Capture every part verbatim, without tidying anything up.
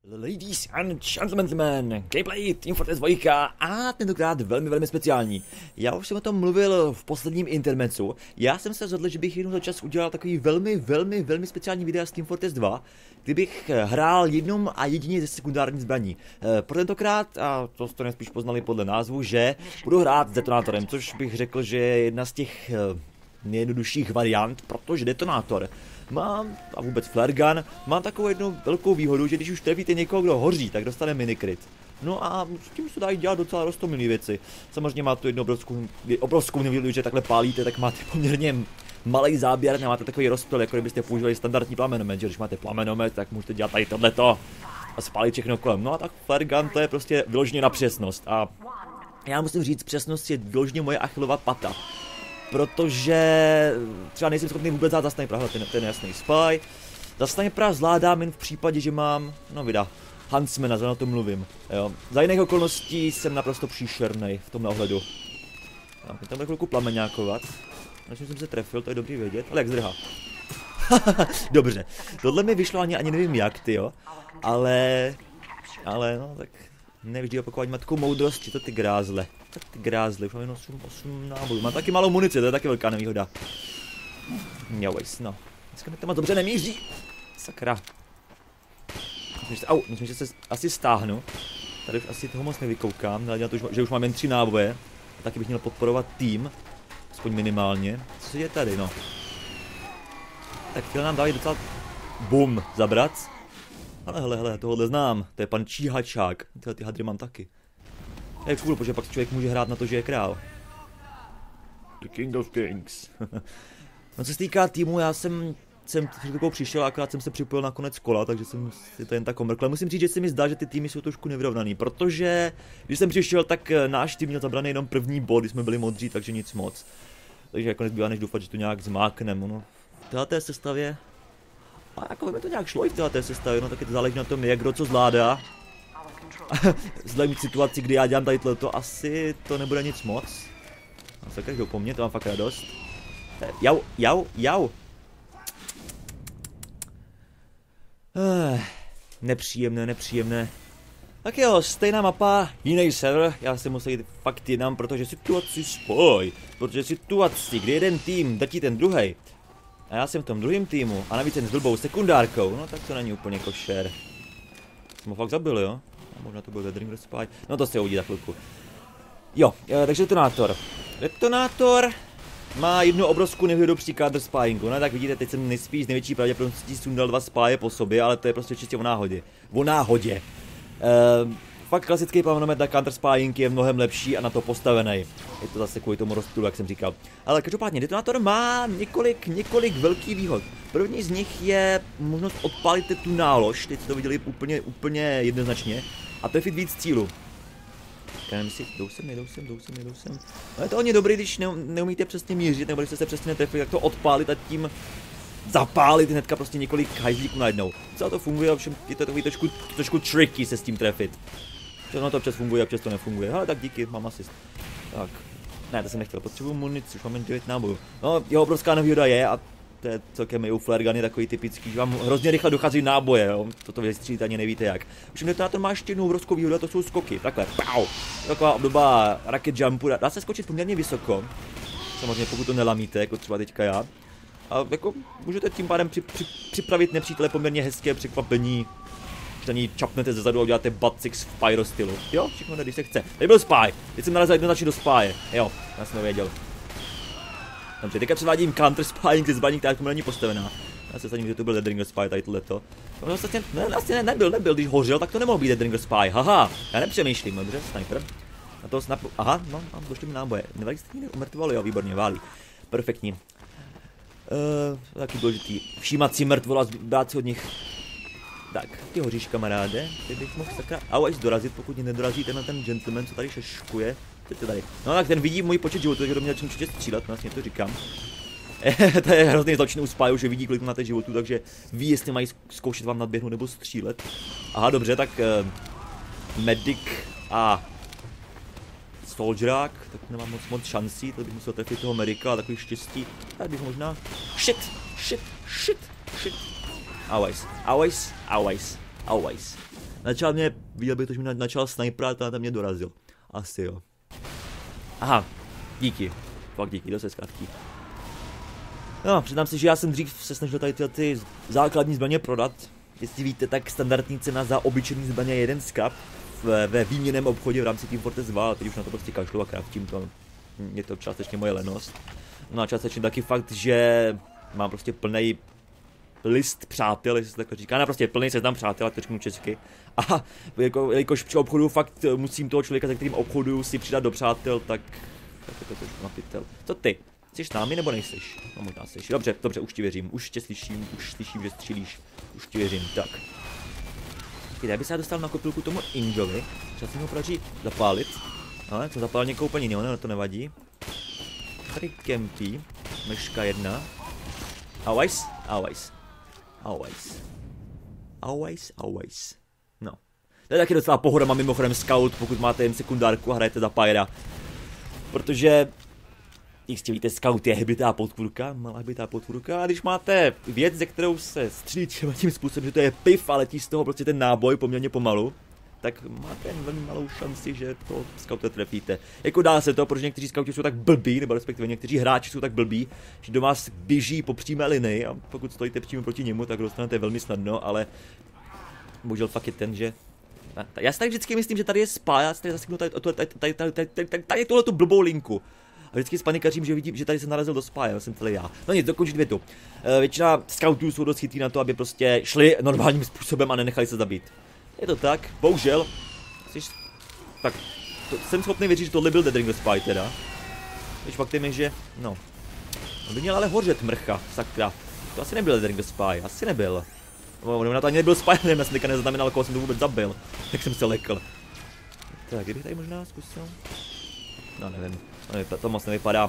Ladies and gentlemen, gameplay Team Fortress dva a tentokrát velmi, velmi speciální. Já už jsem o tom mluvil v posledním intermecu. Já jsem se rozhodl, že bych jednou za čas udělal takový velmi, velmi, velmi speciální video z Team Fortress dva, kdybych hrál jednou a jedině ze sekundární zbraní. Pro tentokrát, a to jste nejspíš poznali podle názvu, že budu hrát s detonátorem, což bych řekl, že je jedna z těch nejjednodušších variant, protože detonátor mám, a vůbec flare gun, mám takovou jednu velkou výhodu, že když už trefíte někoho, kdo hoří, tak dostane minikryt. No a s tím se dají dělat docela roztomilé věci. Samozřejmě má tu jednu obrovskou, obrovskou nevýhodu, že takhle pálíte, tak máte poměrně malý záběr, nemáte takový rozptyl, jako kdybyste používali standardní plamenomet, že když máte plamenomet, tak můžete dělat tady tohleto a spálit všechno kolem. No a tak flare gun to je prostě vyloženě na přesnost a já musím říct, přesnost je vyloženě moje Achillova pata. Protože třeba nejsem schopný vůbec dát za snajpera, ten, ten jasný spy. Za snajpera zvládám jen v případě, že mám, no vida, Huntsmana, zrovna o tom mluvím, jo. Za jiných okolností jsem naprosto příšernej v tomhle ohledu. Já tam bude chvilku plameňákovat. Naším jsem se trefil, to je dobrý vědět, ale jak zdrhá. Dobře, tohle mi vyšlo ani, ani nevím jak, tyjo, ale, ale no tak nevždy opakovat má takovou moudrost, je to ty grázle. Tak ty grázly, už mám jen osm, osm nábojů, mám taky malou munici, to je taky velká nevýhoda. Jowejs, no. Dneska mi to moc dobře nemíří. Sakra. Myslím, že, au, myslím, že se asi stáhnu. Tady už asi toho moc nevykoukám, na to, že už mám jen tři náboje. Taky bych měl podporovat tým, aspoň minimálně. Co se děje tady, no? Tak chtěl nám dávat docela bum zabrat. Ale hele, hele, tohohle znám, to je pan Číhačák. Tyhle ty hadry mám taky. Je cool, protože pak člověk může hrát na to, že je král. The King of Kings. No co se týká týmu, já jsem jsem chvilkou přišel, akorát jsem se připojil na konec kola, takže jsem si to jen tak omrkl. Musím říct, že se mi zdá, že ty týmy jsou trošku nevyrovnaný, protože když jsem přišel, tak náš tým měl zabraný jenom první bod, když jsme byli modří, takže nic moc. Takže jako nezbývá než doufat, že to nějak zmákneme. No, v této sestavě, a jako by to nějak šlo i v této sestavě, no taky to záleží na tom, jak kdo co zvládá. Vzhledem k situaci, kdy já dělám tady tohleto, asi to nebude nic moc. A se každou po mně, to mám fakt radost. Jau, jau, jau. Eh, nepříjemné, nepříjemné. Tak jo, stejná mapa, jiný server, já se musím jít fakt jinam, protože situaci spoj. Protože situaci, kdy jeden tým drtí ten druhý. A já jsem v tom druhém týmu, a navíc jen s blbou sekundárkou, no tak to není úplně košer. Jsem ho fakt zabil, jo? Možná to byl Deadringer Spy. No to se uvidí za chvilku. Jo, takže detonátor. Detonátor má jednu obrovskou nevýhodu při counter spyingu. No tak vidíte, teď jsem nejspíš největší pravděpodobností sundal dva spáje po sobě, ale to je prostě čistě o náhodě. O náhodě. Ehm, fakt klasický plamenomet na counter spying je mnohem lepší a na to postavený. Je to zase kvůli tomu rozptylu, jak jsem říkal. Ale každopádně detonátor má několik, několik velkých výhod. První z nich je možnost odpálit tu nálož, teď jste to viděli úplně, úplně jednoznačně, a trefit víc cílu. Nevím si, jdou sem, jdou sem, jdou sem, jdou sem. No je to hodně dobrý, když neumíte přesně mířit, nebo když jste se přesně netrefili, tak to odpálit a tím zapálit hnedka prostě několik hajzlíků najednou. Celé to funguje, ovšem je to takový trošku, trošku tricky se s tím trefit. No to občas funguje, občas to nefunguje, ale tak díky, mám asist. Tak, ne, to jsem nechtěl, potřebuji munici, už mám jen devět nábojů. No, jeho obrovská nevýhoda je, a to je celkem i u flare gun je takový typický, že vám hrozně rychle dochází náboje, jo, toto vystřílit ani nevíte jak. Už detonátor má ještě jednu obrovskou výhodu, a to jsou skoky, takhle, pau. Taková obdoba rocket jumpu, dá se skočit poměrně vysoko, samozřejmě pokud to nelamíte, jako třeba teďka já. A jako můžete tím pádem při, při, připravit nepřítele poměrně hezké překvapení, že na ní čapnete zezadu a uděláte butt six v pyro stylu. Jo, všechno jde, když se chce. Tady byl spy, teď jsem narazil jednoznačně do spy, jo, já jsem to věděl. Dobře, teďka převádím counter spying ze zbraní, která tomu není postavená. Já se sadím, že to byl Deadringer Spy, tady tohleto. No vlastně, ne, vlastně ne, nebyl, nebyl, když hořel, tak to nemohl být Deadringer Spy, haha. Já nepřemýšlím, dobře, sniper. Na toho snapu, aha, no, mám došli mi náboje. Nevadí, jste mě umrtvovali, jo, výborně, válí. Perfektní. Uh, taky důležitý, všímat si mrtvola, brát si od nich. Tak, ty hoříš, kamaráde, ty bych mohl sakra, au, až dorazit, pokud mě nedorazíte na ten gentleman, co tady šeškuje. Tady. No tak ten vidí můj počet životů, takže do mě začne určitě střílet, vlastně to říkám. To je hrozný zločin u spyů, že vidí, kolik máte životů, takže ví, jestli mají zkoušet vám nadběhnout nebo střílet. Aha, dobře, tak uh, medic a soldierák, tak nemám moc moc šancí, to bych musel trefit toho medica, a takový štěstí, tak bych možná... Shit, shit, shit, shit. Always, always, always, always. Načal mě, viděl bych to, že mě načal sniper a tam mě dorazil. Asi jo. Aha, díky. Fakt díky, to se zkrátký. No, přiznám si, že já jsem dřív se snažil tady ty, ty základní zbraně prodat. Jestli víte, tak standardní cena za obyčejný zbraně je jeden skap ve, ve výměnném obchodě v rámci Team Fortress dva, a teď už na to prostě kašlu a kraftím to. Je to částečně moje lenost. No a částečně taky fakt, že mám prostě plný list přátel, jestli se takhle říká, no prostě plný seznam přátel, ať to řeknu česky. A jako, jelikož při obchodu fakt musím toho člověka, se kterým obchodu si přidat do přátel, tak... Tak je to trošku napitel. Co ty? Jsi s námi nebo nejsiš? No možná jsi. Dobře, dobře, už ti věřím. Už tě slyším, už slyším, že střílíš. Už ti věřím, tak. Já bych se dostal na kopilku tomu Injovi. Třeba se mi ho podaří zapálit. Ale to zapálil někoho úplně jiného, ale to nevadí. Tady kempí. Meška jedna. Always, always. Always. Always, always. No. To je taky docela pohoda, mám mimochodem scout, pokud máte jen sekundárku a hrajete za Pyra. Protože, jistě víte, scout je hybitá podpůrka, malá hybitá podpůrka, a když máte věc, ze kterou se střílí třeba tím způsobem, že to je piv a letí z toho prostě ten náboj poměrně pomalu, tak máte jen velmi malou šanci, že to scouta trefíte. Jako dá se to, protože někteří scouti jsou tak blbí, nebo respektive někteří hráči jsou tak blbí, že do vás běží po přímé linii a pokud stojíte přímo proti němu, tak dostanete velmi snadno, ale bohužel fakt je ten, že... Já si tady vždycky myslím, že tady je spy, já si tady zaseknu tady, tady, tady, tady, tady, tady, tady tuhle tu blbou linku. A vždycky spanikařím, že vidím, že tady se narazil do spy, já jsem celý já. No nic, dokončit větu. E, většina scoutů jsou dost chytrý na to, aby prostě šli normálním způsobem a nenechali se zabít. Je to tak, bohužel. Jsi... Tak, to, jsem schopný věřit, že tohle byl Dead Ring the Spy teda. Když faktem je, že, no. On by měl ale hořet mrcha, sakra. To asi nebyl Dead Ring the Spy, asi nebyl. No, na to ani nebyl spy, nevím, já jsem teďka nezaznamenal, koho jsem to vůbec zabil. Tak jsem se lekl. Tak, kdybych tady možná zkusil? No, nevím, to, to moc nevypadá.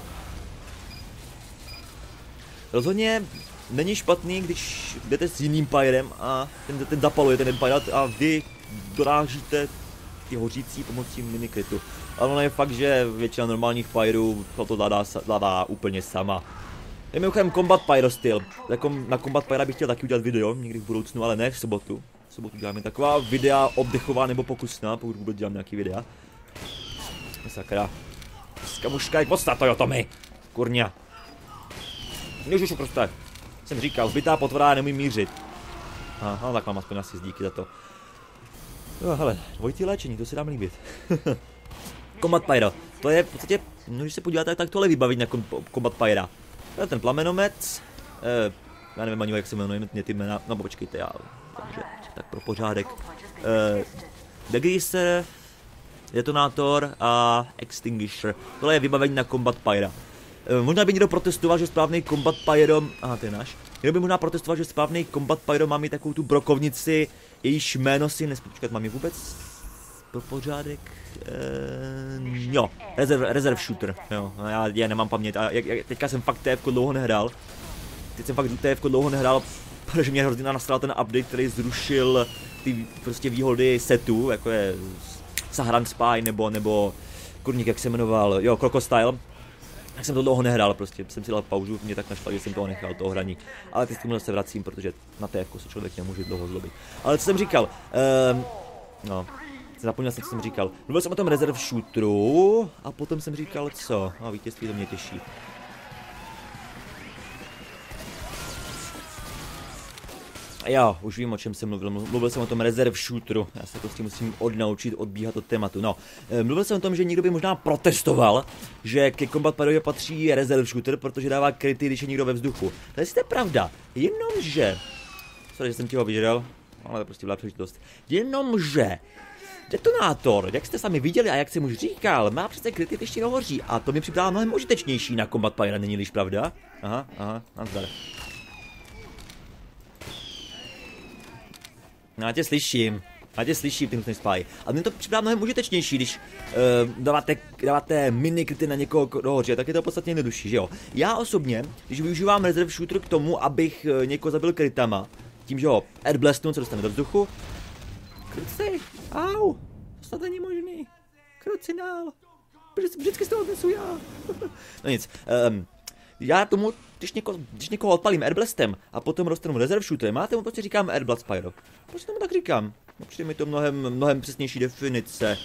Rozhodně není špatný, když jdete s jiným Pyrem a ten, ten zapaluje ten Pyre a vy dorážíte ty hořící pomocí minikritu. Ale ono je fakt, že většina normálních Pyrů toto zvládá, zvládá úplně sama. Je mimochodem Combat Pyro styl. Jako na Combat Pyra bych chtěl taky udělat video, někdy v budoucnu, ale ne v sobotu. V sobotu děláme taková videa oddechová nebo pokusná, pokud vůbec dělám nějaký videa. Sakra. Kamuška, jak podstato, jo, Tomy. Kurňa. Ježišu, prostě. Jsem říkal, zbytá potvora, nemůžu mířit. Aha, tak mám aspoň asi díky za to. Jo, hele, dvojitý léčení, to si dám líbit. Combat Pyro. To je v podstatě, no, když se podíváte, tak tohle vybavit na Combat Pyra. To je ten plamenomet, eh, já nevím ani jak se jmenuje, mě ty jména, no počkejte, já, takže, tak pro pořádek, eh, degreaser, detonátor a extinguisher, tohle je vybavení na Combat Pyra. Eh, možná by někdo protestoval, že správný Combat Pyro, aha, to je náš, někdo by možná protestoval, že správný Combat Pyro má mít takovou tu brokovnici, jejíž jméno si nespočkat, mám ji vůbec pro pořádek. Uh, jo, reserve, reserve shooter, jo, já, já nemám paměť a jak, jak, teďka jsem fakt T F ko dlouho nehrál. Teď jsem fakt T F ko dlouho nehrál, protože mě hrozně nasral ten update, který zrušil ty prostě výhody setů, jako je Saharan Spy nebo, nebo kurník, jak se jmenoval, jo, Crocostyle. Tak jsem to dlouho nehrál, prostě jsem si dal pauzu, mě tak našlo, že jsem toho nechal, toho hraní. Ale teď se vracím, protože na T F ko se člověk nemůže dlouho zlobit. Ale co jsem říkal, um, no. Zapomněl jsem, co jsem říkal. Mluvil jsem o tom reserve shooteru a potom jsem říkal co? A vítězství to mě těší. Jo, už vím, o čem jsem mluvil. Mluvil jsem o tom reserve shooteru. Já se prostě musím odnaučit odbíhat od tématu. No, mluvil jsem o tom, že někdo by možná protestoval, že ke Combat Pyrově patří reserve shooter, protože dává kryty, když je někdo ve vzduchu. To je sice pravda, jenomže... Sorry, že jsem ti ho vyžral, ale to prostě byla příležitost. Jenomže... Detonátor, jak jste sami viděli a jak jsem už říkal, má přece kryty, ještě nehoří a to mi připadá mnohem užitečnější na Combat Pyra, není-liž pravda? Aha, aha, nazdar. No, já tě slyším, já tě slyším, ty nutný spy. A mně to připadá mnohem užitečnější, když uh, dáváte, dáváte mini kryty na někoho, kdo hoří, tak je to v podstatě jednodušší, že jo? Já osobně, když využívám reserve shooter k tomu, abych uh, někoho zabil krytama, tím, že ho airblastnu, co dostane do vzduchu, Kruci, au, to snad není možný. Kruci dál. Vždycky z toho odnesu já. No nic, um, já tomu, když, něko, když někoho odpalím airblastem a potom dostanu reserve shooter, máte mu prostě říkám airblast pyro. Proč tomu tak říkám? Přijde mi to mnohem, mnohem přesnější definice.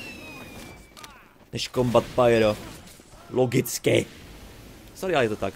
Než Combat Pyro. Logicky. Sorry, ale je to tak.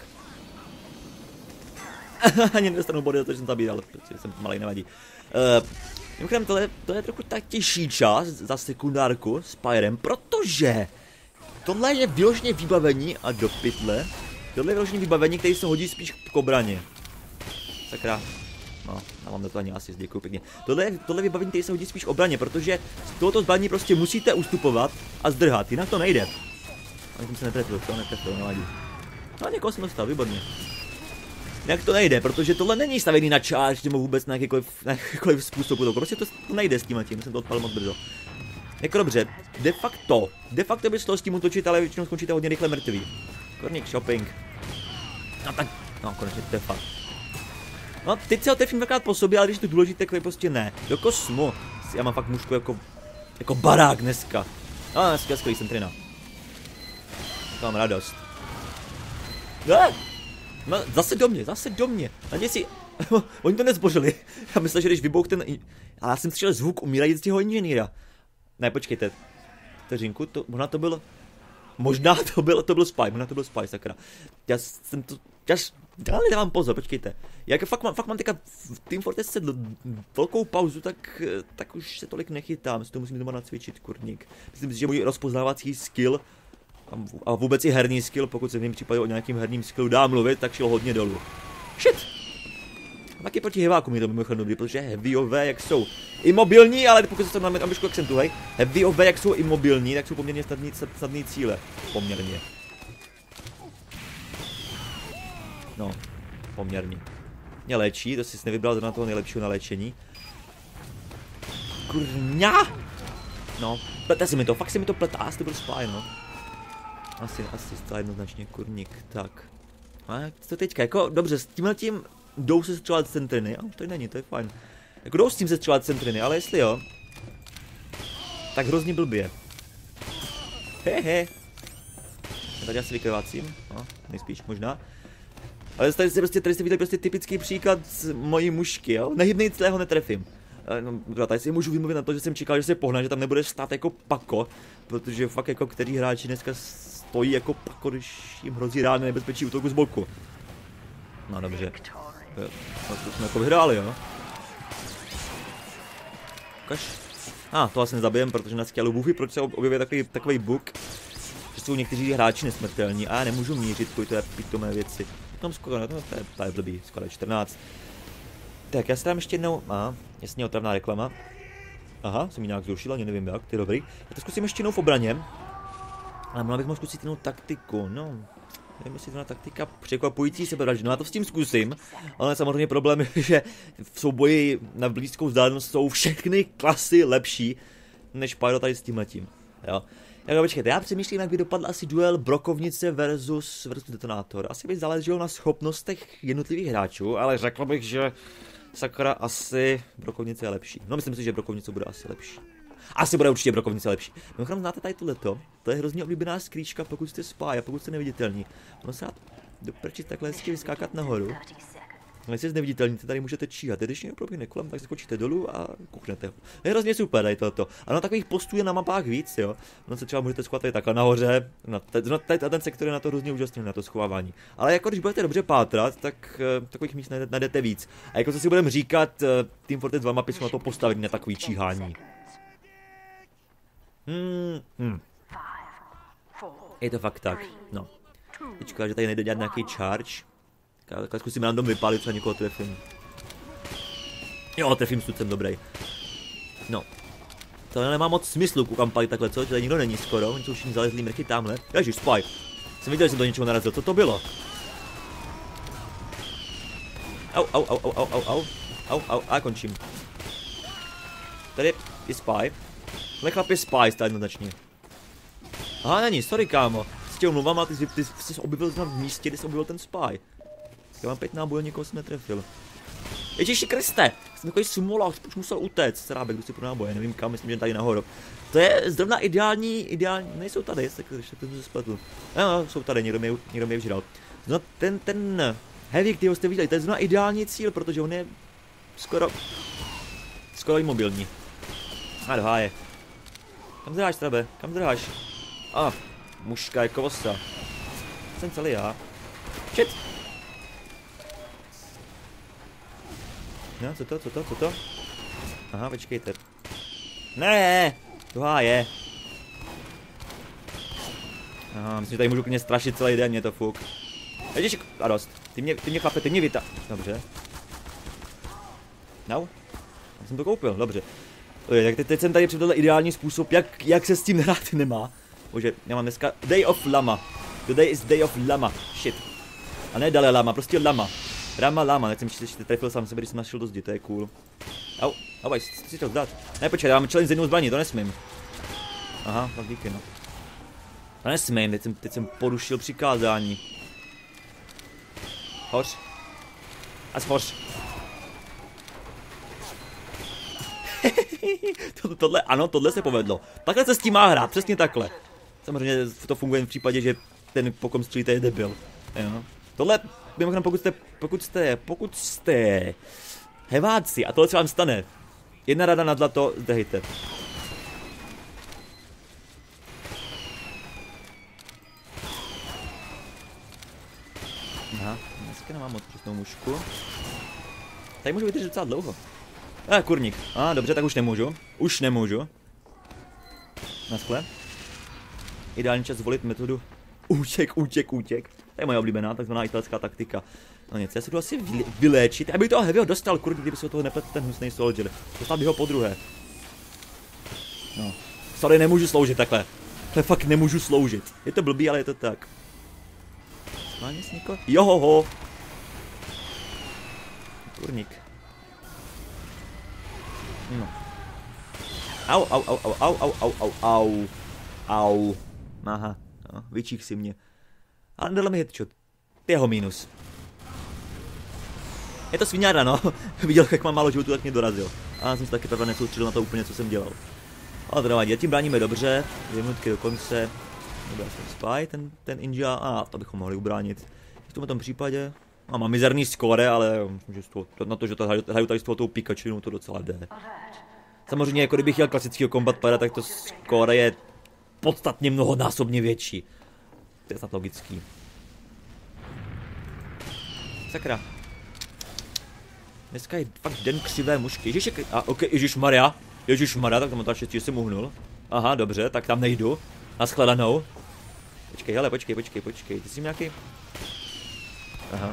Ani nedostanu body, protože jsem zabíral, protože jsem malej, nevadí. Uh, mimochodem, tohle, tohle je trochu tak těžší část za sekundárku s Pyrem, protože tohle je vyloženě vybavení a do pytle. Tohle je vyloženě vybavení, který se hodí spíš k obraně. Sakra. No, mám do toho ani asi, děkuju pěkně. Tohle je tohle vybavení, který se hodí spíš k obraně, protože z tohoto zbraní prostě musíte ustupovat a zdrhat, jinak to nejde. Ani jsem se netrefil, to netrefil, nevadí. No, někoho jsem dostal, výborně. Jak to nejde, protože tohle není stavěný na charge, nebo vůbec na jakýkoliv, na jakýkoliv způsob útoku. Prostě to, to nejde s tím a tím, jsem to odpalil moc brzo. Jako dobře, de facto, de facto by šlo s tím útočit, ale většinou skončíte hodně rychle mrtvý. Korník shopping. No tak, no konečně to je fakt. No teď se ho trefím dvakrát po sobě, ale když to důležité, tak prostě ne. Do kosmu. Já mám fakt mužku jako, jako barák dneska. No dneska skvělý jsem trina. Mám radost. Ne! No, zase do mě, zase do mě. Naděj si, oni to nezbožili. Já myslel, že když vybouch ten, ale já jsem slyšel zvuk umírajícího inženýra. Ne, počkejte. Vteřinku, to, možná to bylo, možná to bylo, to byl spy, možná to byl spy, sakra. Já jsem to, já, já nedávám pozor, počkejte. Jak fakt mám, fakt mám teďka v Team Fortress velkou pauzu, tak, tak už se tolik nechytám, si to musím doma nacvičit, kurník. Myslím si, že můj rozpoznávací skill a vůbec i herní skill, pokud se v mém případě o nějakým herním skillu dá mluvit, tak šel hodně dolů. Shit! Taky proti heavákům je to mimochodem dobrý, protože heavyové, jak jsou imobilní, ale pokud se tam máme trošku akcentu, hej, heavyové, jak jsou imobilní, tak jsou poměrně snadný, snadný cíle. Poměrně. No, poměrně. Mě léčí, to jsi nevybral na toho nejlepšího na léčení. Kurňa! No, plete si mi to, fakt si mi to plete, asi to byl spy, no. Asi, asi stále jednoznačně, kurník, tak. A jak to teďka, jako, dobře, s tímhletím jdou se střelovat centriny, a už to není, to je fajn. Jako jdou s tím se střelovat centriny, ale jestli jo, tak hrozně blbě. Hehe. Tady asi vykrvácím, no, nejspíš, možná. Ale tady jste prostě, tady jste viděli prostě typický příklad z mojí mužky, jo, nehybnej celého netrefím. No, tady si můžu vymluvit na to, že jsem čekal, že se pohne, že tam nebude stát jako pako, protože fakt jako který hráči dneska stojí jako pako, když jim hrozí reálné nebezpečí útoku z boku. No dobře. No, to jsme jako vyhráli, jo. Kaž. A, ah, to asi nezabijem, protože na stělu bufy, proč se objevuje takový, takový bug, že jsou někteří hráči nesmrtelní a já nemůžu mířit to je pitomé věci. Tam skoro, no, to je, to je blbý, skoro čtrnáct. Tak já se tam ještě jednou, aha, jasně otravná reklama. Aha, jsem ji nějak zrušil, ani nevím jak, to je dobrý. Já to zkusím ještě jednou v obraně. Ale mohla bych mohl zkusit jinou taktiku, no. Nevím, jestli to na taktika překvapující sebevraždy, no já to s tím zkusím. Ale samozřejmě problém je, že v souboji na blízkou vzdálenost jsou všechny klasy lepší než Pyro tady s tímhletím, jo. Tak počkejte, já přemýšlím, jak by dopadl asi duel brokovnice versus, versus detonátor. Asi by záleželo na schopnostech jednotlivých hráčů, ale řekl bych, že sakra asi brokovnice je lepší. No myslím si, že brokovnice bude asi lepší. Asi bude určitě brokovnice lepší. Mimochodem znáte tady tohleto? To je hrozně oblíbená skrýčka, pokud jste spy a pokud jste neviditelní. Ono se dá doprčit takhle hezky vyskákat nahoru. A když jste neviditelní, tady můžete číhat. Když někdo proběhne kolem, tak skočíte dolů a kuchnete ho. Je hrozně super tady tohleto. Ano, takových postů je na mapách víc, jo. Ono se třeba můžete schovat tady takhle nahoře. No, tady ten sektor je na to hrozně úžasný, na to schovávání. Ale jako když budete dobře pátrat, tak uh, takových míst najdete víc. A jako co si budeme říkat, uh, Team Fortress dva mapy jsou na to postavení na takový číhání. Hmm, hmm. Je to fakt tak, no. Teďka, že tady nejde dělat nějaký charge. Tak zkusím random vypálit, třeba někoho trefím. Jo, trefím stucem, dobrý. No. To nemá moc smyslu, koukám palit takhle, co? Tady nikdo není skoro, oni jsou všichni zalezlí mrchy tamhle. Ježiš, spy. Jsem viděl, že jsem do něčeho narazil, co to bylo? Au, au, au, au, au, au, au, au, au, a končím. Tady je spy. Tenhle chlap je spy, stále jednoznačně. Aha, není, sorry kámo. S tě omluvám, ale ty, ty jsi se objevil v místě, kde jsi objevil ten spy. Já mám pět nábojů, nikoho jsem netrefil. Ježiši Kriste, jsem takový sumolák, už musel utéct, Srábek, jdu si pro náboje, nevím kam, myslím, že tady nahoru. To je zrovna ideální, ideální, nejsou tady, tak když to se spletl. No, jsou tady, někdo mě, někdo mě vžral. No ten, ten heavy, kterýho jste viděli, to je zrovna ideální cíl, protože on je skoro, skoro imobilní. A do háje. Kam zdráš, trabe? Kam zdráš? A, mužka jako vosa. Jsem celý já. Shit! No, co to, co to, co to? Aha, počkejte. Ne, do háje. Aha, myslím, že tady můžu klidně strašit celý den, mě to fuk. Ježiš, a dost. Ty mě, ty mě chlape, ty mě vyta... Dobře. No. Já jsem to koupil, dobře. Oje, tak teď, teď jsem tady připravil ideální způsob, jak, jak se s tím hrát nemá. Bože, já mám dneska Day of Lama. Today is Day of Lama. Shit. A ne Dalai Lama, prostě Lama. Rama Lama, teď jsem ještě trefil sám sebe, když jsem našel do zdi, to je cool. Au, au, aj, chci si to vzdát. Ne, počkej, já mám challenge z jednou zbraní, to nesmím. Aha, tak díky, no. To nesmím, teď jsem, teď jsem porušil přikázání. Hoř. A hoř. to, tohle, ano, tohle se povedlo. Takhle se s tím má hrát, přesně takhle. Samozřejmě to funguje v případě, že ten po kom střílíte je debil. Jo. Tohle, mimochodem, pokud jste, pokud jste, pokud jste heváci a tohle se vám stane, jedna rada na zlato, zdehejte. Aha, dneska nemám moc přesnou mužku. Tady můžu vydržet docela dlouho. A, kurník. A, dobře, tak už nemůžu. Už nemůžu. Naschle. Ideální čas zvolit metodu útěk, útěk, útěk. To je moje oblíbená, takzvaná italská taktika. No nic, já se tu asi vyléčit. Abych toho heavyho dostal, kurník, kdyby se od toho nepletl ten hnusný soldier. Dostal bych ho po druhé. No. Sorry, nemůžu sloužit takhle. Takhle fakt nemůžu sloužit. Je to blbý, ale je to tak. Schválně s někoho? Johoho. Kurník. No. Au, au, au, au, au, au, au, au, au, au. Aha, no, vyčích si mě. Ale nedal mi headshot. Jeho minus. Je to sviňára, no. Viděl, jak mám málo životu, tak mě dorazil. A já jsem se taky pravda nesoustředil na to úplně, co jsem dělal. Ale to nevadí, tím bráníme dobře. Dvě minutky do konce. Dobrá, jsem spy, ten, ten India. A to bychom mohli ubránit. V tomto tom případě. A mám mizerný skóre, ale že toho, na to, že to hraju tady s tou Pikachu, to docela jde. Samozřejmě, jako kdybych chtěl klasického combat pada, tak to skóre je podstatně mnohonásobně větší. To je snad logický. Sakra. Dneska je fakt den křivé mužky. Ježiš, a ok, ježišmarja. Ježišmarja, tak tam to štěstí, že jsem uhnul. Aha, dobře, tak tam nejdu. Naschledanou. Počkej, hele, počkej, počkej, počkej. Ty jsi nějaký... Aha.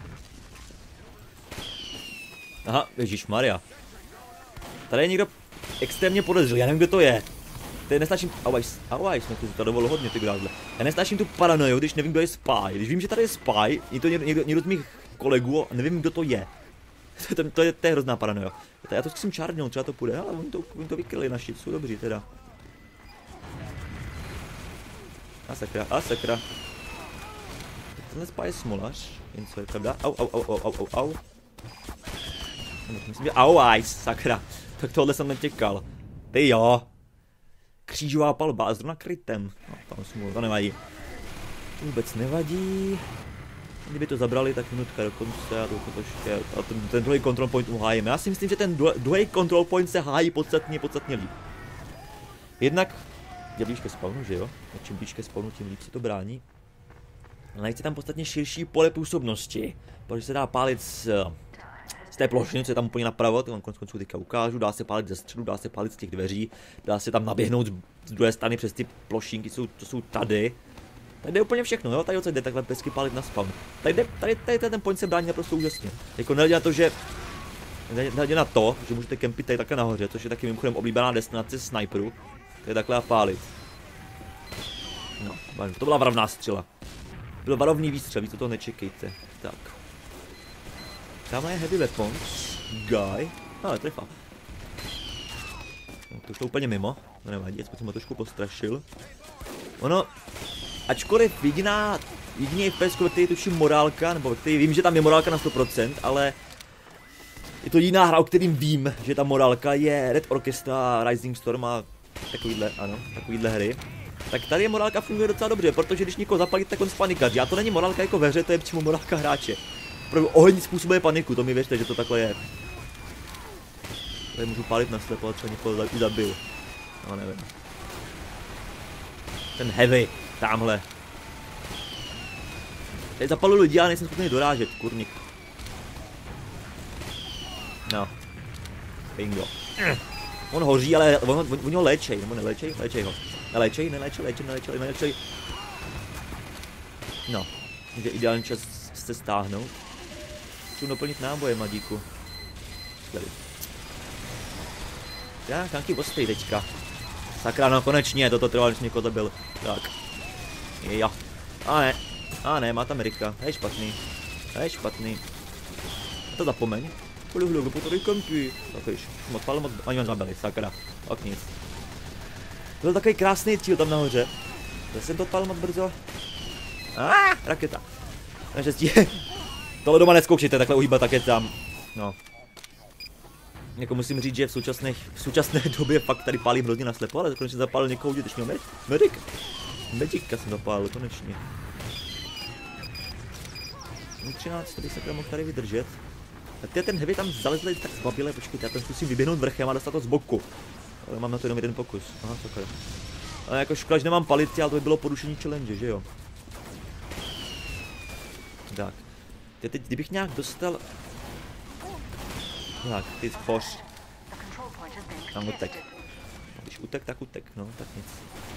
Aha, ježišmarja. Tady je někdo extrémně podezřelý, já nevím, kdo to je. Tady nesnáším, auaj, auaj, jsme tu dovolili hodně, ty grázle. Já nesnáším tu paranoju, když nevím, kdo je spy. Když vím, že tady je spy, je to někdo, někdo z mých kolegů a nevím, kdo to je. to, to, to, je, to je hrozná paranoja. Já to zkusím čárnout, třeba to půjde, ale oni to, oni to vykryli naši, jsou dobří teda. A sakra, a sakra. Tenhle spy je smolař, jen co je pravda. Au, au, au, au, au, au, au. Myslím, že au, aj, sakra. Tak tohle jsem netěkal. Ty jo. Křížová palba a zrovna krytem. No, tam smůl, to nevadí. To vůbec nevadí. Kdyby to zabrali, tak minutka do konce a to ještě. A ten, ten druhý control point uhájíme. Já si myslím, že ten druhý control point se hájí podstatně, podstatně líp. Jednak je blíž ke spawnu, že jo? A čím blíž ke spawnu, tím líp se to brání. Ale najít tam podstatně širší pole působnosti, protože se dá pálit z, z té plošiny, co je tam úplně napravo, to vám konec konců teďka ukážu, dá se pálit ze středu, dá se pálit z těch dveří, dá se tam naběhnout z druhé strany přes ty plošinky, co, co jsou tady. Tady jde úplně všechno, jo, tady odsud jde takhle pesky pálit na spawn. Tady jde, tady, tady, tady ten point se brání naprosto úžasně. Jako nehledě na to, že nehledě na to, že můžete kempit tady takhle nahoře, což je taky mimochodem oblíbená destinace sniperů, to je takhle a pálit. No, to byla varovná střela. Byl varovný výstřel, víc o toho nečekejte. Tak. Tamhle je heavy weapons. Guy. Ale trefa. No, to šlo úplně mimo. No nevadí, aspoň jsem ho trošku postrašil. Ono, ačkoliv jediná, jediný F P S, ve který tuším morálka, nebo ve který vím, že tam je morálka na sto procent, ale je to jiná hra, o kterým vím, že ta morálka je Red Orchestra, Rising Storm a takovýhle, ano, takovýhle hry. Tak tady je morálka funguje docela dobře, protože když někoho zapalíte, tak on spanikaří. A to není morálka jako ve hře, to je přímo morálka hráče. Opravdu oheň způsobuje paniku, to mi věřte, že to takhle je. Tady můžu pálit na slepo, třeba někoho i zabil. No nevím. Ten heavy, tamhle. Tady zapaluju lidi, ale nejsem schopný dorážet, kurník. No. Bingo. On hoří, ale on, on, on ho léčej, nebo neléčej, léčej ho. Neléčej, neléčej, léčej, neléčej, neléčej. No. Je ideální čas se stáhnout. Chci doplnit náboje, mladíku. Tady. Já, kanky ostej teďka. Sakra, no konečně, toto trvalo, než někoho zabil. Tak. Jo. A ne. A ne, má tam Amerika. To je špatný. To je špatný. A to zapomeň. Hlu, hlu, po tady kampy. Tak víš, moc pálem, moc... Oni mám zabili, sakra. Tak nic. To byl takový krásný cíl tam nahoře. Zase jsem to odpálil moc brzo. Ah, raketa. Naštěstí. Tohle doma nezkoušejte, takhle uhýbat raketám. No. Jako musím říct, že v současné, v současné době fakt tady pálím hrozně naslepo, ale konečně zapálil někoho, když měl med, medic. Medicka jsem zapálil, konečně. třináct, tady sakra mohl tady vydržet. Tak ty ten heavy tam zalezli tak zbabile, počkejte, já tam zkusím vyběhnout vrchem a dostat to z boku. Ale mám na to jenom jeden pokus, aha, sakra. Ale jako škoda, že nemám palici, ale to by bylo porušení challenge, že jo? Tak. Teď, teď kdybych nějak dostal... Tak, ty schoř. Tam utek. Když utek, tak utek, no, tak nic.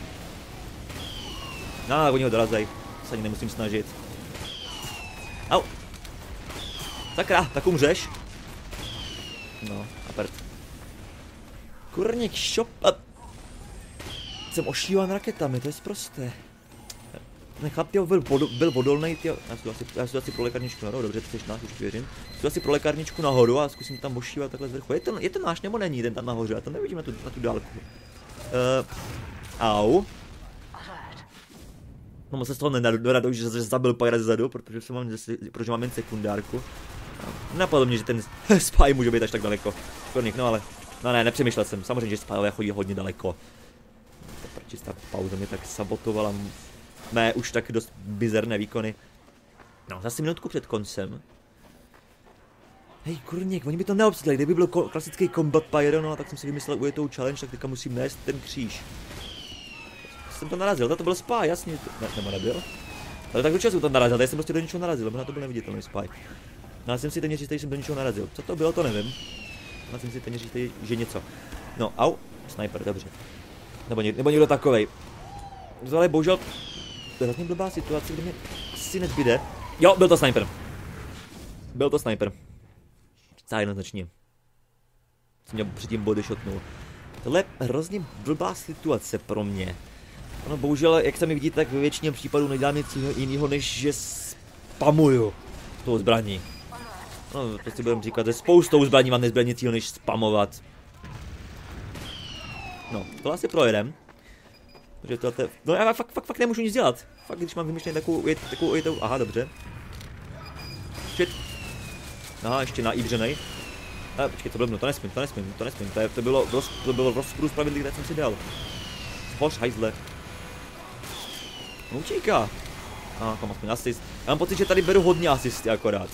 No, oni ho dorazej. Se ani nemusím snažit. Au. Sakra, tak umřeš. No, a prd. Kurník, šop. A... Jsem ošívan raketami, to je sprosté. Ten chlap, tyjo, byl, byl odolnej, tyjo. Já si asi, já si asi pro lékárničku nahoru, dobře, ty jsi náš, už věřím. Jsi asi pro lékárničku nahoru a zkusím tam ošívat takhle z vrchu. Je to, je to náš nebo není ten tam nahoře, já to nevidím na tu, na tu dálku. Uh, au. No moc se z toho nenaradou, že se zabil pár zezadu, protože, jsem mám, protože mám jen sekundárku. Napadlo mě, že ten spy může být až tak daleko. Škodník, no ale, no ne, nepřemýšlel jsem, samozřejmě, že spyové chodí hodně daleko. Ta čistá pauza mě tak sabotovala mé už tak dost bizarné výkony. No, zase minutku před koncem. Hej, kurník, oni by to neobsadili, kdyby byl klasický combat pyro, no tak jsem si vymyslel ujetou challenge, tak teďka musím nést ten kříž. Jsem to narazil, to byl spy, jasně, ne, nebo nebyl. Ale tak určitě jsem to narazil, tady jsem prostě do něčeho narazil, možná to byl neviditelný spy. No, já jsem si téměř jistý, že jsem do něčeho narazil. Co to bylo, to nevím. Já jsem si téměř jistý, že něco. No, au, sniper, dobře. Nebo, něk, nebo někdo takovej. Ale bohužel, to je hrozně blbá situace, kde mě asi nezbyde. Jo, byl to sniper. Byl to sniper. Celá jednoznačně. Jsem měl předtím body shotnul. Tohle je hrozně blbá situace pro mě. No bohužel, jak sami vidíte, tak ve většině případů nedělám nic jiného, než že spamuju tou zbraní. No, to si budeme říkat, že spoustou zbraní mám nezbraní nic jiného, než spamovat. No, to asi projedem. Protože to je... No já fakt, fakt, fakt nemůžu nic dělat. Fakt, když mám vymyšlený takovou, takovou, takovou, aha, dobře. Shit. Aha, ještě naibřenej. A počkej, to bylo, no to nesmím, to nesmím, to nesmím, to, je, to bylo, to bylo v rozporu spravedlivý, kde jsem si dal. Zboř, hajzle. No utíká. A tam aspoň asist. Já mám pocit, že tady beru hodně asisty akorát.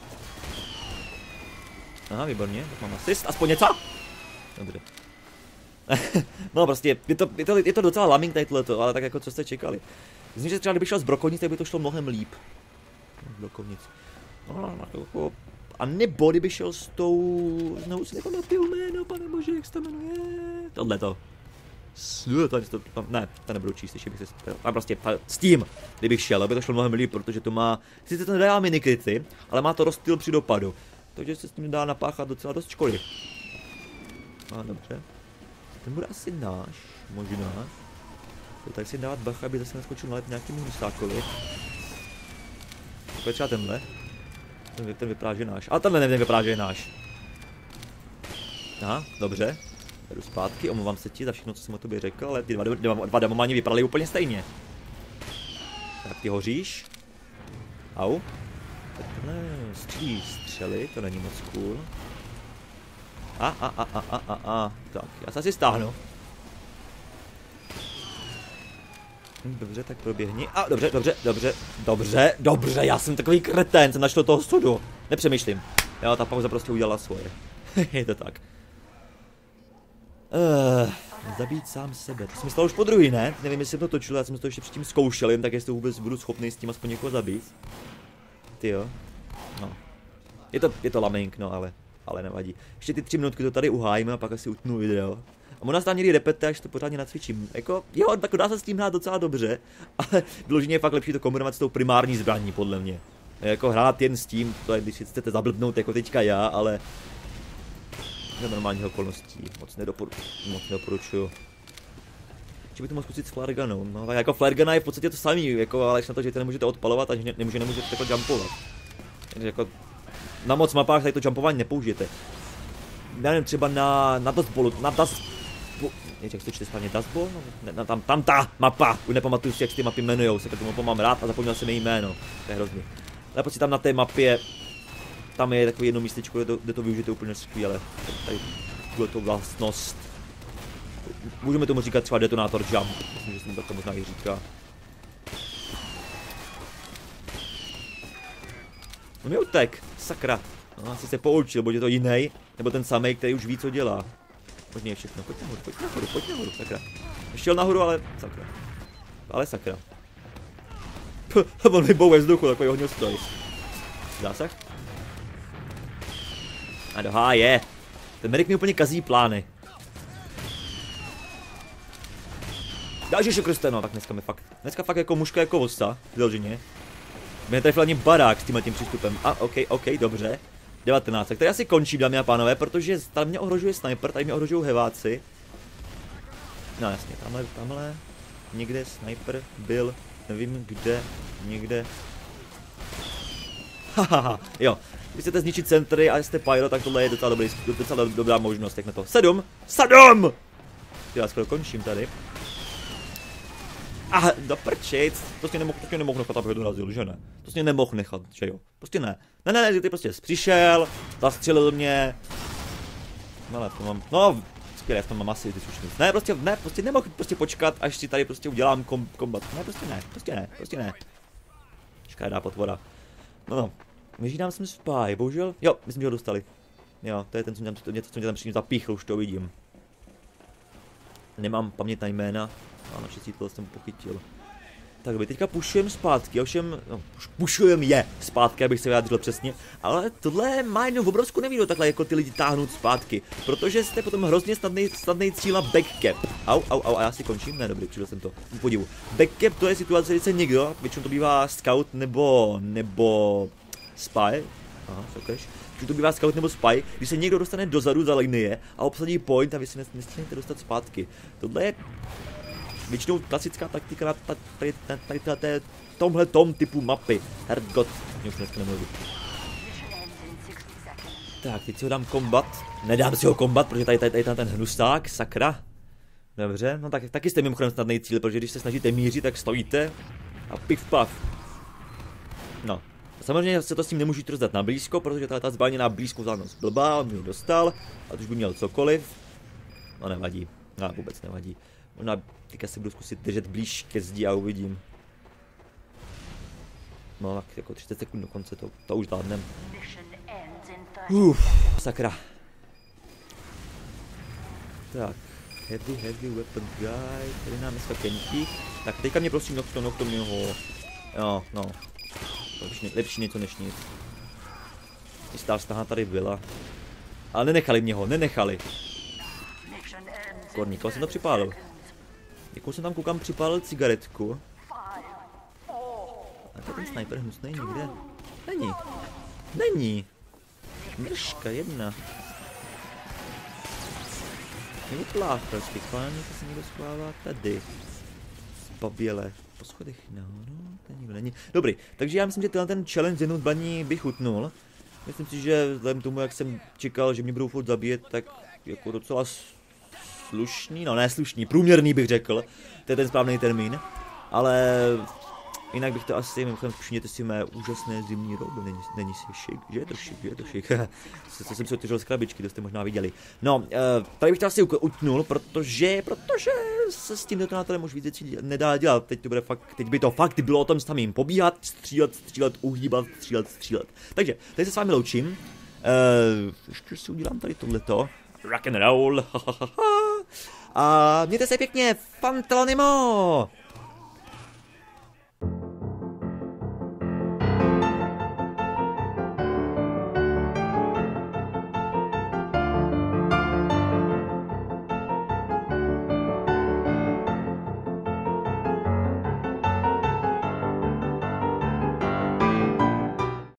Aha, výborně, tak mám asist, aspoň něco? Dobře. No prostě, je to, je, to, je to docela laming tady tohleto, ale tak jako co jste čekali. Myslím, že třeba kdyby šel z brokovnic, tak by to šlo mnohem líp. Z brokovnic. No, jako... A nebo kdyby šel s tou... Znovu si nepamatuju jméno, pane bože, jak se to jmenuje? Tohleto. To, to, to, ne, to nebudu číst, ještě bych se... A prostě s tím, kdybych šel, aby to šlo mnohem líp, protože to má... Sice to nedá minikryty, ale má to rozstyl při dopadu. Takže se s tím dá napáchat docela dost školy. A dobře. Ten bude asi náš, možná. Tak si dávat bacha, aby zase neskočil na nějakým husákovi. To je třeba tenhle. Ten, ten vypadá, že je náš. Ale tenhle nevím, vypadá, že je náš. Aha, dobře. Jdu zpátky, omlouvám se ti za všechno, co jsem o tobě řekl, ale ty dva, dva, dva demománi vypadaly úplně stejně. Tak ty hoříš. Au. Tak tohle střílí střely, to není moc cool. A, a, a, a, a, a, a. Tak, já se asi stáhnu. Dobře, tak proběhni. A, dobře, dobře, dobře, dobře, dobře, já jsem takový kretén, jsem našel toho sudu. Nepřemýšlím. Jo, ta pauza prostě udělala svoje. Je to tak. Uh, zabít sám sebe. To jsem stalo už po druhý, ne? Nevím, jestli jsem to točil, já jsem to ještě předtím zkoušel, jen tak jestli vůbec budu schopný s tím aspoň někoho zabít. Ty jo. No. Je to, je to lamink, no ale, ale nevadí. Ještě ty tři minutky to tady uhájíme a pak asi utnu video. A možná tam někdy repete, až to pořádně nacvičím. Jako, jo, tak dá se s tím hrát docela dobře, ale vyloženě je fakt lepší to kombinovat s tou primární zbraní, podle mě. Jako hrát jen s tím, to je, když chcete zablbnout jako teďka já, ale za normálních okolností moc, nedoporu moc nedoporučuju. Či by to mohl zkusit s flareganou, no tak jako flaregana je v podstatě to samý, jako, ale na to, že to nemůžete odpalovat a že nemůže, nemůžete jako jumpovat. Takže jako na moc mapách tady to jumpování nepoužijete. Já nevím, třeba na, na Dust Ballu, na Dust... Jak se to čte správně, Dust Ball? No, ne, tam, tam ta mapa, už nepamatuju si, jak ty mapy jmenujou, se tu mapu mám rád a zapomněl jsem její jméno, to je hrozný. Ale prostě tam na té mapě, tam je takový jedno místečko, kde to, kde to využijete úplně skvěle. Tady tuhle to vlastnost. Můžeme tomu říkat třeba detonátor jump, myslím, že se to možná i říká. No mi utek, sakra. No, asi se poučil, buď je to jiný, nebo ten samej, který už ví, co dělá. Pojď mě všechno, pojď nahoru, pojď nahoru, pojď nahoru, sakra. Šel nahoru, ale sakra. Ale sakra. Puh, on vybou ve vzduchu, takový ohňostroj. Zásah? A do háje. Ten medic mi úplně kazí plány. Další Kriste, no tak dneska mi fakt, dneska fakt jako mužka jako vosa, vyloženě. Mě trefil ani barák s tímhle tím přístupem. A ok, ok, dobře. devatenáct. Tak tady asi končím, dámy a pánové, protože tady mě ohrožuje sniper, tady mě ohrožují heváci. No jasně, tamhle, tamhle, někde sniper byl, nevím kde, někde. Hahaha, jo. Když chcete zničit centry a jste pyro, tak tohle je docela, dobrý, docela dobrá možnost, jak na to. Sedm! Sedm! Já skoro končím tady. A do prčic, to si nemohl, to si nemohl nechat, aby ho dorazil, že ne? To si nemohl nechat, že jo? Prostě ne. Ne, ne, ne, ty prostě jsi přišel, zastřelil mě. No, to mám, no, skvěle, to mám asi ty slušný. Ne, prostě, ne, prostě nemohl prostě počkat, až si tady prostě udělám kom, kombat. Ne, prostě ne, prostě ne, prostě ne. Škaredá potvora. No, no, vyžínám jsem spy, bohužel, jo, myslím, že ho dostali. Jo, to je ten, co mě tam, něco, co mě tam předtím zapíchl, už to vidím. Nemám paměť na jména. Ano, šestí to jsem pochytil. Tak by teďka pušujem zpátky, ovšem, no, pušujem je zpátky, abych se vyjádřil přesně, ale tohle má jednu obrovskou nevýhodu takhle jako ty lidi táhnout zpátky, protože jste potom hrozně snadný, snadný cíl na backcap. Au, au, au, a já si končím, ne dobrý, přidal jsem to, podivu. Backcap to je situace, kdy se někdo, většinou to bývá scout nebo, nebo spy, aha, sakrež. Když to bývá scout nebo spy, když se někdo dostane dozadu za linie a obsadí point a vy si nestihnete dostat zpátky. Tohle je většinou klasická taktika na tady, tady, tady, tady tomhle tom typu mapy. Hergot, mě už dneska nemluvím. Tak, teď si ho dám kombat. Nedám si ho kombat, protože tady, tady, tady, tady ten hnusták, sakra. Dobře, no tak taky jste mimochodem snadný cíl, protože když se snažíte mířit, tak stojíte a pif paf. No, samozřejmě se to s tím nemůžu rozdat na blízko, protože ta, ta zbraně na blízkou vzdálenost blbá, on mi ho dostal, a už by měl cokoliv. No nevadí, no vůbec nevadí. Možná teďka se budu zkusit držet blíž ke zdi a uvidím. No tak jako třicet sekund do konce, to, to už zvládnem. Uf, sakra. Tak, heavy, heavy weapon guy, tady nám dneska kenky. Tak teďka mě prosím nokto, nokto mě ho. Jo, no. Lepší, lepší něco než nic. Jistá vztaha tady byla. Ale nenechali mě ho, nenechali. Korník, koho jsem to připálil? Jakou jsem tam koukám připálil cigaretku. A to ten sniper hnusnej nikde. Není. Není. Mrška jedna. Nebo pláchl, spikvání, to se někdo schovává tady. Zbaběle. Po schodech, no, no, to nikdo není. Dobrý, takže já myslím, že tenhle ten challenge z jednou zbraní bych chutnul. Myslím si, že vzhledem tomu, jak jsem čekal, že mě budou furt zabíjet, tak jako docela slušný, no ne slušný, průměrný bych řekl. To je ten správný termín. Ale jinak bych to asi, mimochodem všimněte si mé úžasné zimní rouby, není, není si šik, že je to šik, že je to šik. Co jsem si otevřel z krabičky, to jste možná viděli. No, tady bych to asi utnul, protože, protože se s tím detonátorem už víc věcí nedá dělat. Teď to bude fakt, teď by to fakt bylo o tom samým. Pobíhat, střílet, střílet, uhýbat, střílet, střílet. Takže, tady se s vámi loučím. Uh, ještě si udělám tady tohleto. Rock and roll, a mějte se pěkně, Fantalonimo!